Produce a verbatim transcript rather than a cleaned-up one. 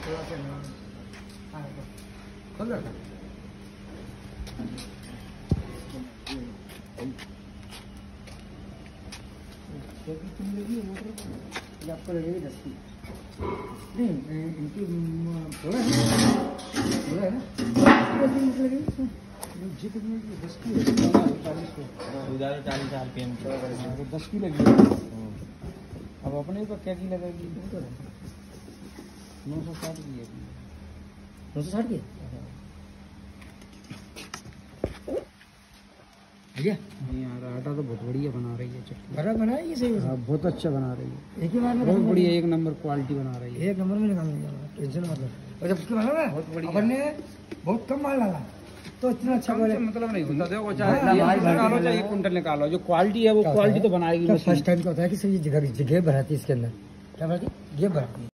थोड़ा सा हाँ खोल रखा आपको लगेगी दस की नहीं इनकी थोड़ा है थोड़ा है ना जी कितने की दस की चालीस को उधर चालीस आर पी एम की दस की लगी अब अपने ऊपर क्या की लगेगी नौ सौ साठ की है नौ सौ साठ की भैया यार आटा तो बहुत बढ़िया बना रही है चटनी बड़ा बना रही है सही हाँ बहुत अच्छा बना रही है एक ही बार में बहुत बढ़िया एक नंबर क्वालिटी बना रही है एक नंबर में निकाल दिया टेंशन मतलब और जब उसके बना ना बहुत बढ़िया अपन ने बहुत कम माल डाला तो इतना अच्छा मतलब नहीं होता देखो चाहे निकालो चाहे कुंटल निकालो जो क्वालिटी है वो क्वालिटी तो बनाएगी फर्स्ट टाइम क्या होता है कि सही जगह जगह भराती है इसके अंदर क्या भराती है ये भराती है